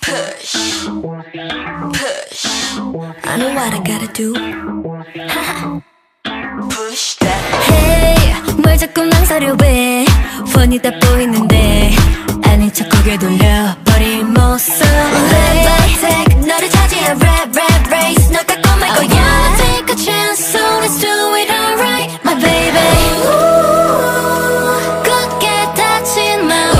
Push, push. I know what I gotta do. Push that. Hey, 뭘 자꾸 망설여 왜? 훤히 다 보이는데 아닌 척 고개 돌려버린 모습. Let my take 너를 차지한 rap race. 널 깎고 말 거야. I wanna take a chance, so let's do it alright, my baby. 굳게 닫힌 마음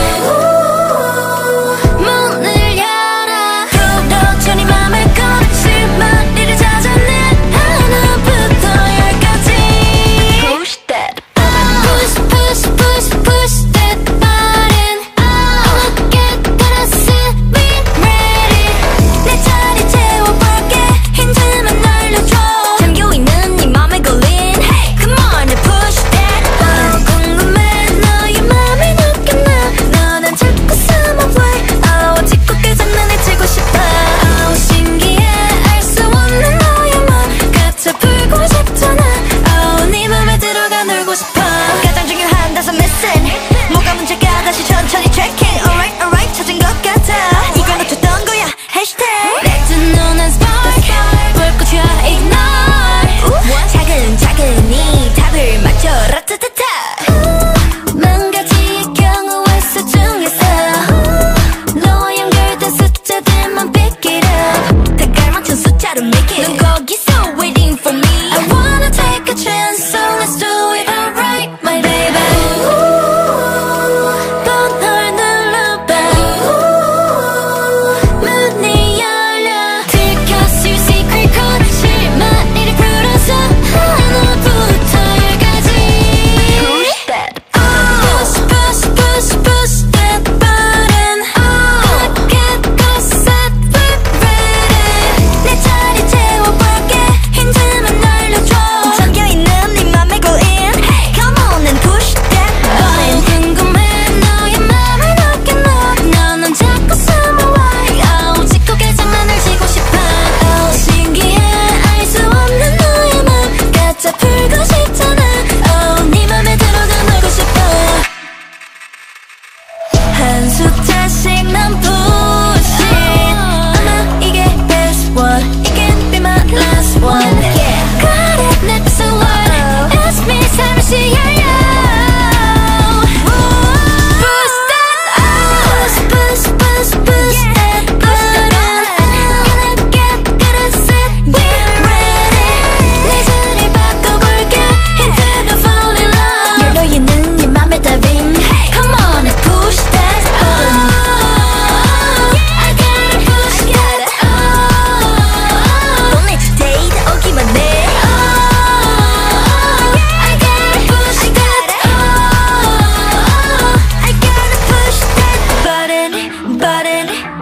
문을 열어. 그렇죠 네 맘을 꺼내지 머리를 찾아내. 하나부터 열까지. Push that. Push, push, push, push that button. 어깨 따라서 be ready. 내 자리 채워볼게. 힌트만 날려줘. 잠겨있는 네 맘에 걸린. Hey, come on and push that button. 궁금해 너의 맘이 느껴나. 너는 자꾸 숨어왜. 짓궂게 장난을 치고 싶어. 신기해 알 수 없는 너의 맘. 가짜 풀고 싶잖아. 네 맘에 들어가 놀고 싶어. 가장 중요한 다섯 missing. 뭐가 문제가 다시 천천히 checking. Alright alright 찾은 것 같아. 이걸 놓쳤던 거야. Hashtag 내 두 눈은 spark. 불꽃이야 ignore. 차근차근히 답을 맞춰 라타타타. 만 가지의 경우의 수 중에서 너와 연결된 숫자들만 pick it up. 다 깔맞춘 숫자로 make it. 넌 거기서 waiting for me. I wanna take a chance, so let's do it alright, my baby. 번호를 눌러봐. 문이 열려. 들켰을 secret code. 실마리를 풀어서 하나부터 열까지. Push that. Push, push, push, push that button. Get set, we're ready. 내 자리 채워볼게. 힌트만 날려줘. 잠겨있는 네 맘에 go in. Hey, come on and push that button. 궁금해 너의 맘을 느껴나. 너는 자꾸 숨어와. 짓궂게 장난을 치고 싶어. 신기해 알 수 없는 너의 맘. 가짜 풀고 싶잖아. 네 맘에 들어가 놀고 싶어. 한 숫자씩 난 push it. 아마 이게 best one. It can be my last one. Yeah, got it next to one. Ask me 잠시 열려. Push that. Push, push, push that button. Gonna get set, we're ready. 내 자리 바꿔볼게. 힌트로 fall in love. 열려있는 네 맘에 답인. Come on and push that button. I gotta push that. Don't let you date 오기만 해. I gotta push that. I gotta push that button.